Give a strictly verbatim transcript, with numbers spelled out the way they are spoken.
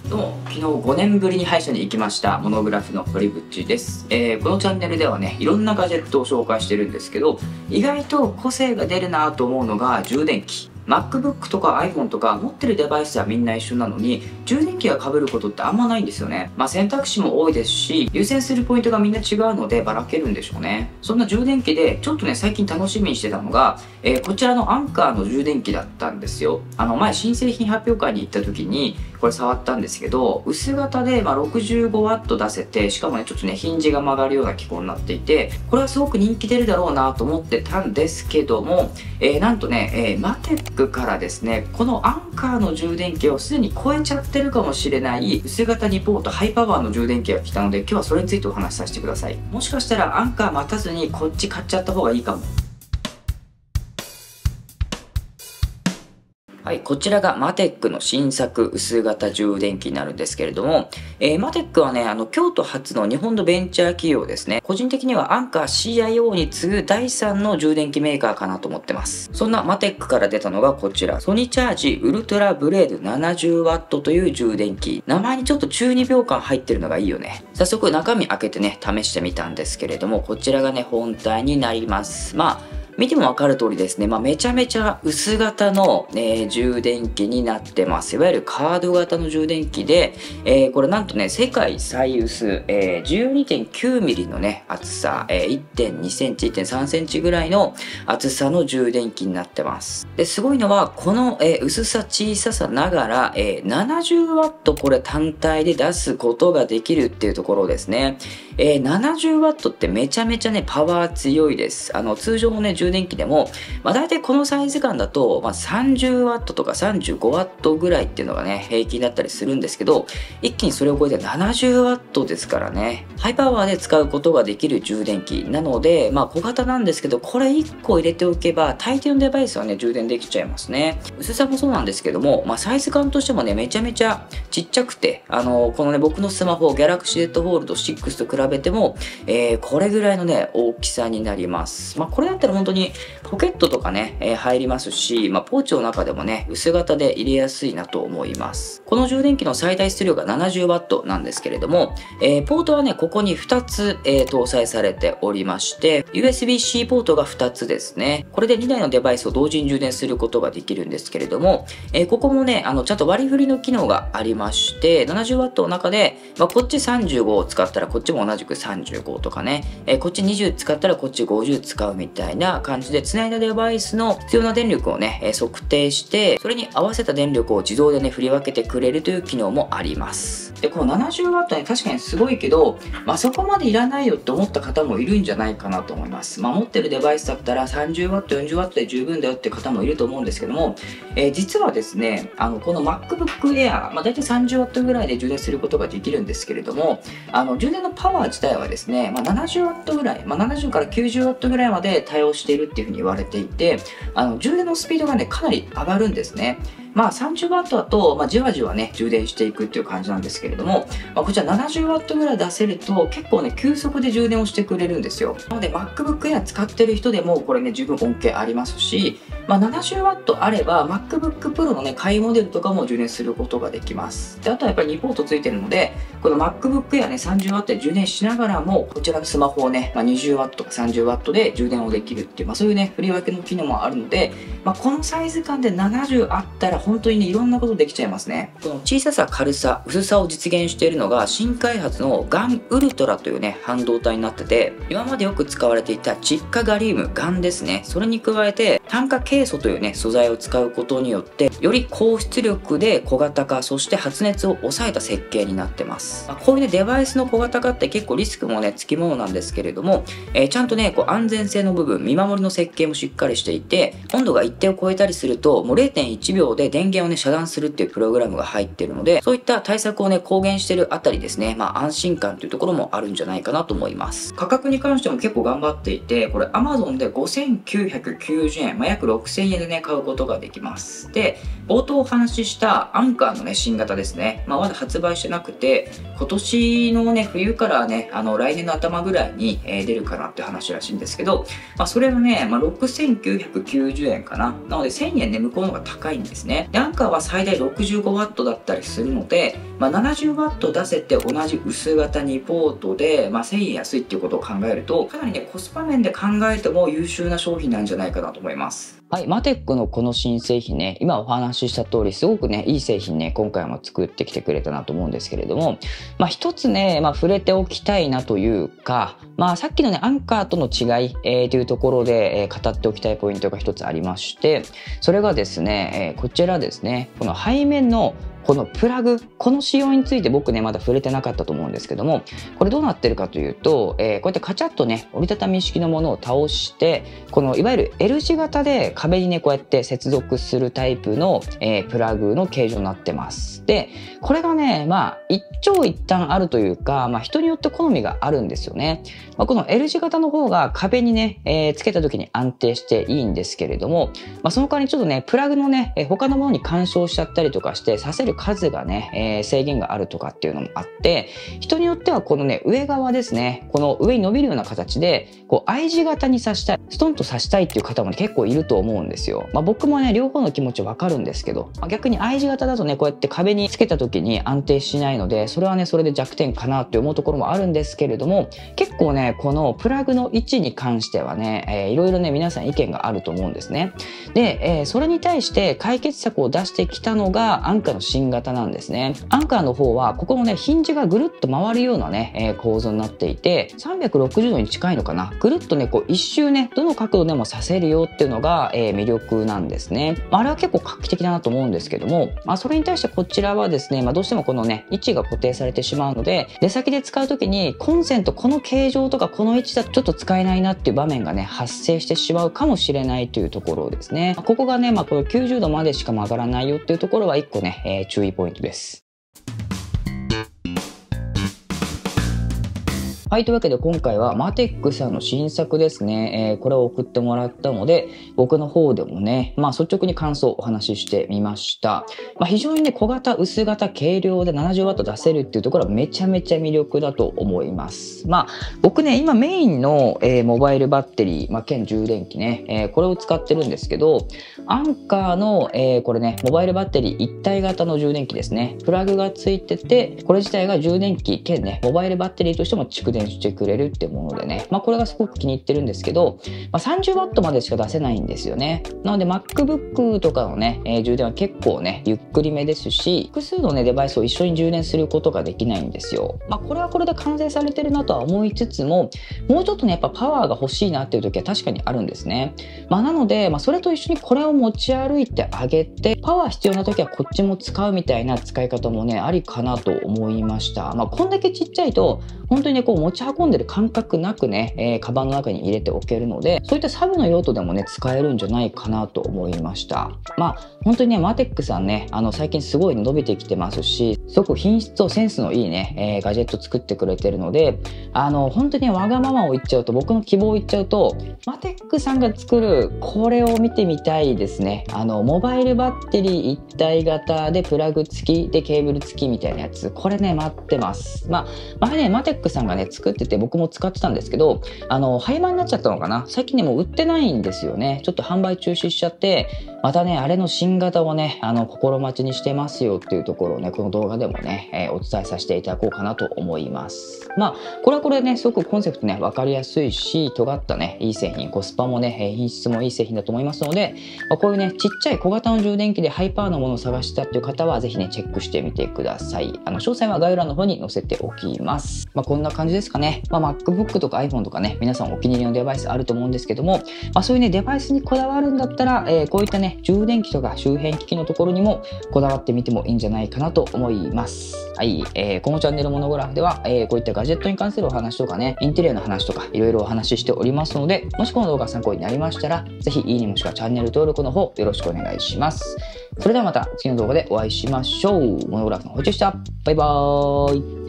どうも、昨日ごねんぶりに歯医者に行きましたモノグラフの堀口です、えー、このチャンネルではね、いろんなガジェットを紹介してるんですけど、意外と個性が出るなと思うのが充電器。 MacBook とか iPhone とか持ってるデバイスはみんな一緒なのに、充電器が被ることってあんまないんですよね。まあ選択肢も多いですし、優先するポイントがみんな違うのでばらけるんでしょうね。そんな充電器でちょっとね、最近楽しみにしてたのが、えー、こちらのアンカーの充電器だったんですよ。あの前新製品発表会に行った時にこれ触ったんですけど、薄型でまあ ろくじゅうごワット 出せて、しかもねちょっとねヒンジが曲がるような機構になっていて、これはすごく人気出るだろうなと思ってたんですけども、えー、なんとね、えー、マテックからですね、このアンカーの充電器をすでに超えちゃってるかもしれない薄型にポートハイパワーの充電器が来たので、今日はそれについてお話しさせてください。もしかしたらアンカー待たずにこっち買っちゃった方がいいかも。はい、こちらがマテックの新作薄型充電器になるんですけれども、えー、マテックはね、あの、京都発の日本のベンチャー企業ですね。個人的にはアンカー シーアイオー に次ぐだいさんの充電器メーカーかなと思ってます。そんなマテックから出たのがこちら、ソニチャージウルトラブレード ななじゅうワット という充電器。名前にちょっと中にびょうかん入ってるのがいいよね。早速中身開けてね、試してみたんですけれども、こちらがね、本体になります。まあ、見てもわかる通りですね、まあ、めちゃめちゃ薄型の、えー、充電器になってます。いわゆるカード型の充電器で、えー、これなんとね、世界最薄、えー、じゅうにてんきゅうミリのね、厚さ、えー、いってんにセンチ、いってんさんセンチぐらいの厚さの充電器になってます。で、すごいのは、この、えー、薄さ小ささながら、えー、ななじゅうワット これ単体で出すことができるっていうところですね。えー、ななじゅうワット ってめちゃめちゃね、パワー強いです。あの、通常のね、充電器でも、まあ、大体このサイズ感だと、まあ、さんじゅうワット とか さんじゅうごワット ぐらいっていうのがね、平均だったりするんですけど、一気にそれを超えて ななじゅうワット ですからね、ハイパワーで使うことができる充電器なので、まあ、小型なんですけど、これいっこ入れておけば、大抵のデバイスはね、充電できちゃいますね。薄さもそうなんですけども、まあ、サイズ感としてもね、めちゃめちゃちっちゃくて、あの、このね、僕のスマホ、Galaxy Z Fold シックスと比べても、えー、これぐらいのね、大きさになります。まあ、これだったら本当にポケットとかね、えー、入りますし、まあ、ポーチの中でもね、薄型で入れやすいなと思います。この充電器の最大出力が ななじゅうワット なんですけれども、えー、ポートはね、ここにふたつ、えー、搭載されておりまして、ユーエスビーシー ポートがふたつですね。これでにだいのデバイスを同時に充電することができるんですけれども、えー、ここもね、あの、ちゃんと割り振りの機能がありまして、ななじゅうワット の中で、まあ、こっちさんじゅうごを使ったらこっちも同じくさんじゅうごとかね、えー、こっちにじゅう使ったらこっちごじゅう使うみたいな感じで、繋いだデバイスの必要な電力をね、えー、測定して、それに合わせた電力を自動でね、振り分けてくれるという機能もあります。で、この ななじゅうワット ね、確かにすごいけど、まあ、そこまでいらないよって思った方もいるんじゃないかなと思います。まあ、持ってるデバイスだったら さんじゅうワット、よんじゅうワット で十分だよって方もいると思うんですけども、えー、実はですね、あの、この MacBook Air、まあ、大体 さんじゅうワット ぐらいで充電することができるんですけれども、あの、充電のパワー自体はですね、まあ、ななじゅうワット ぐらい、まあ、ななじゅうからきゅうじゅうワット ぐらいまで対応しているっていうふうに言われていて、あの、充電のスピードがね、かなり上がるんですね。まあ さんじゅうワット だと、まあ、じわじわね、充電していくっていう感じなんですけれども、まあ、こちら ななじゅうワット ぐらい出せると結構ね、急速で充電をしてくれるんですよ。なので MacBook Air 使ってる人でもこれね、十分恩恵ありますし、まあ、ななじゅうワット あれば MacBook Pro のね、下位モデルとかも充電することができます。で、あとはやっぱりにポートついてるので、この MacBook Air ね、さんじゅうワット で充電しながらも、こちらのスマホをね、まあ、にじゅうワット とか さんじゅうワット で充電をできるっていう、まあ、そういうね、振り分けの機能もあるので、まあ、このサイズ感でななじゅうあったら本当にね、いろんなことできちゃいますね。この小ささ、軽さ、薄さを実現しているのが新開発のガンウルトラというね、半導体になってて、今までよく使われていた窒化ガリウム、ガンですね。それに加えて炭化ケイ素というね、素材を使うことによって、より高出力で小型化、そして発熱を抑えた設計になってます。まあ、こういうね、デバイスの小型化って結構リスクもね、つきものなんですけれども、えー、ちゃんとね、こう安全性の部分、見守りの設計もしっかりしていて、温度が一定を超えたりすると、もう れいてんいちびょうで電源をね、遮断するっていうプログラムが入っているので、そういった対策をね、公言してるあたりですね、まあ安心感というところもあるんじゃないかなと思います。価格に関しても結構頑張っていて、これ Amazon でごせんきゅうひゃくきゅうじゅうえん、まあ、約ろくせんえんでね、買うことができます。で、冒頭お話ししたアンカーのね、新型ですね、まあまだ発売してなくて、今年のね、冬からね、あの、来年の頭ぐらいに、えー、出るかなって話らしいんですけど、まあそれはね、まあろくせんきゅうひゃくきゅうじゅうえんかな。なのでせんえんね、向こうの方が高いんですね。 ね。で、アンカーは最大 ろくじゅうごワット だったりするので、まあ、ななじゅうワット 出せて同じ薄型にポートで、まあ、せんえん安いっていうことを考えると、かなりね、コスパ面で考えても優秀な商品なんじゃないかなと思います。はい、マテックのこの新製品ね、今お話しした通り、すごくね、いい製品ね、今回も作ってきてくれたなと思うんですけれども、まあ一つね、まあ触れておきたいなというか、まあさっきのね、アンカーとの違い、えー、というところで、えー、語っておきたいポイントが一つありまして、それがですね、えー、こちらですね、この背面のこのプラグ、この仕様について僕ね、まだ触れてなかったと思うんですけども、これどうなってるかというと、えー、こうやってカチャッとね、折りたたみ式のものを倒して、このいわゆる L 字型で壁にね、こうやって接続するタイプの、えー、プラグの形状になってます。で、これがね、まあ、一長一短あるというか、まあ、人によって好みがあるんですよね。まあ、この L 字型の方が壁にね、えー、つけた時に安定していいんですけれども、まあ、その代わりにちょっとね、プラグのね、えー、他のものに干渉しちゃったりとかして、させる数がね、えー、制限があるとかっていうのもあって、人によってはこのね、上側ですね、この上に伸びるような形で、こう I 字型に刺したい、ストンと刺したいっていう方も、ね、結構いると思うんですよ。まあ、僕もね、両方の気持ちわかるんですけど、まあ、逆に I 字型だとね、こうやって壁につけた時に安定しないので、それはね、それで弱点かなって思うところもあるんですけれども、結構ね、このプラグの位置に関してはね、えー、いろいろね、皆さん意見があると思うんですね。で、えー、それに対して解決策を出してきたのがアンカーの新型なんですね。アンカーの方は、ここのね、ヒンジがぐるっと回るようなね、えー、構造になっていて、さんびゃくろくじゅうどに近いのかな。ぐるっとね、こう一周ね、どの角度でも刺せるよっていうのが、えー、魅力なんですね。あれは結構画期的だなと思うんですけども、まあ、それに対してこちらはですね、まあ、どうしてもこのね、位置が固定されてしまうので、出先で使う時にコンセントこの形状とかこの位置だとちょっと使えないなっていう場面がね、発生してしまうかもしれないというところですね。ここがね、まあ、このきゅうじゅうどまでしか曲がらないよっていうところはいっこね、えー、注意ポイントです。はい、というわけで今回はマテックさんの新作ですね、えー、これを送ってもらったので、僕の方でもね、まあ率直に感想をお話ししてみました。まあ非常にね、小型、薄型、軽量で ななじゅうワット 出せるっていうところはめちゃめちゃ魅力だと思います。まあ僕ね、今メインの、えー、モバイルバッテリー、まあ兼充電器ね、えー、これを使ってるんですけど、アンカーの、えー、これね、モバイルバッテリー一体型の充電器ですね。プラグがついてて、これ自体が充電器兼ね、モバイルバッテリーとしても蓄電してくれるってものでね、まあこれがすごく気に入ってるんですけど、まあ、さんじゅうワット までしか出せないんですよね。なので MacBook とかのね、えー、充電は結構ね、ゆっくりめですし、複数のね、デバイスを一緒に充電することができないんですよ。まあこれはこれで完成されてるなとは思いつつも、もうちょっとね、やっぱパワーが欲しいなっていう時は確かにあるんですね。まあなので、まあそれと一緒にこれを持ち歩いてあげて、パワー必要な時はこっちも使うみたいな使い方もね、ありかなと思いました。まあこんだけちっちゃいと、本当にね、こう持ち運んでる感覚なくね、えー、カバンの中に入れておけるので、そういったサブの用途でもね、使えるんじゃないかなと思いました。まあ、本当にね、マテックさんね、あの、最近すごい伸びてきてますし、すごく品質とセンスのいいね、えー、ガジェット作ってくれてるので、あの、本当にね、わがままを言っちゃうと、僕の希望を言っちゃうと、マテックさんが作るこれを見てみたいですね。あの、モバイルバッテリー一体型でプラグ付きでケーブル付きみたいなやつ、これね、待ってます。まあ、前ね、マテックさんがね、作ってて僕も使ってたんですけど、あの、廃盤になっちゃったのかな、最近ね、もう売ってないんですよね。ちょっと販売中止しちゃって、またね、あれの新型をね、あの、心待ちにしてますよっていうところをね、この動画でもね、えー、お伝えさせていただこうかなと思います。まあ、これはこれね、すごくコンセプトね、わかりやすいし、尖ったね、いい製品、コスパもね、品質もいい製品だと思いますので、まあ、こういうね、ちっちゃい小型の充電器でハイパワーのものを探したっていう方は、ぜひね、チェックしてみてください。あの、詳細は概要欄の方に載せておきます。まあ、こんな感じですかね。まあ、MacBook とか iPhone とかね、皆さんお気に入りのデバイスあると思うんですけども、まあ、そういうね、デバイスにこだわるんだったら、えー、こういったね、充電器とか周辺機器のところにもこだわってみてもいいんじゃないかなと思います。はい、えー、このチャンネルモノグラフでは、えー、こういったガジェットに関するお話とかね、インテリアの話とかいろいろお話ししておりますので、もしこの動画が参考になりましたら、ぜひいいねもしくはチャンネル登録の方よろしくお願いします。それではまた次の動画でお会いしましょう。モノグラフのほいちでした。バイバーイ。